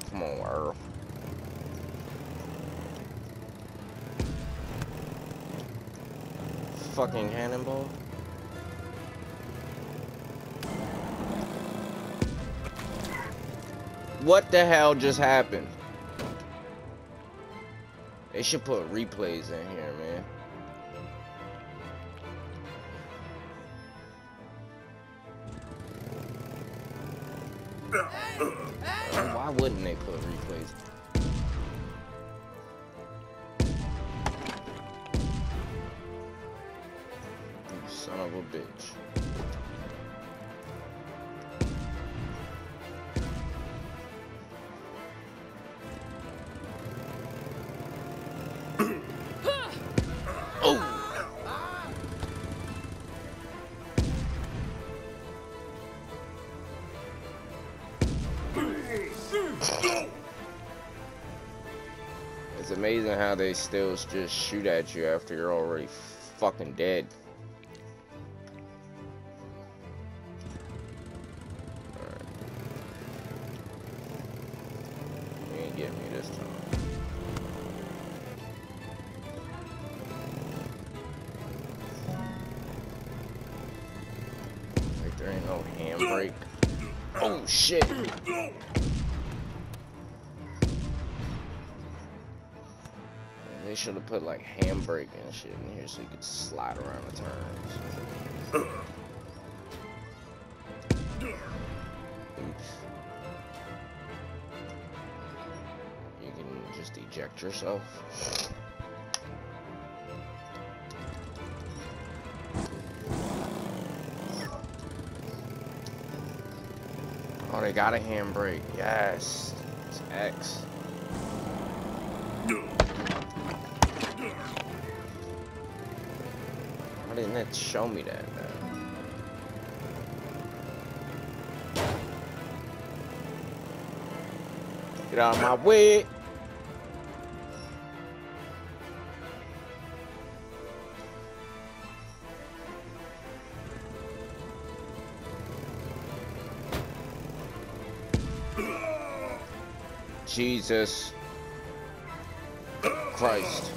Come on, Earl. Fucking cannonball. What the hell just happened? They should put replays in here, man. Why wouldn't they put replays? You son of a bitch. Oh! It's amazing how they still just shoot at you after you're already fucking dead. Alright. You ain't getting me this time. Like there ain't no handbrake. Oh shit! They should have put like handbrake and shit in here so you could slide around the turns. Oops. You can just eject yourself. Oh, they got a handbrake. Yes. It's X. Why didn't it show me that, man? Get out of my way! Jesus Christ.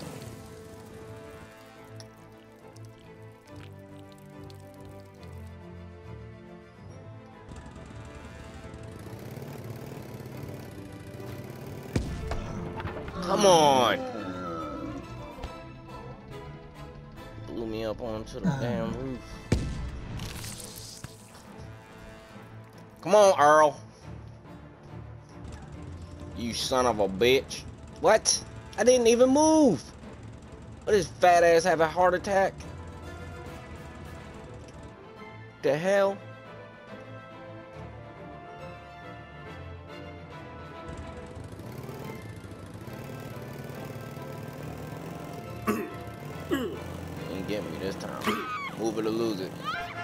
Come on! Blew me up onto the damn roof. Come on, Earl. You son of a bitch. What? I didn't even move. What, does fat ass have a heart attack? The hell? You ain't getting me this time. Move it or lose it.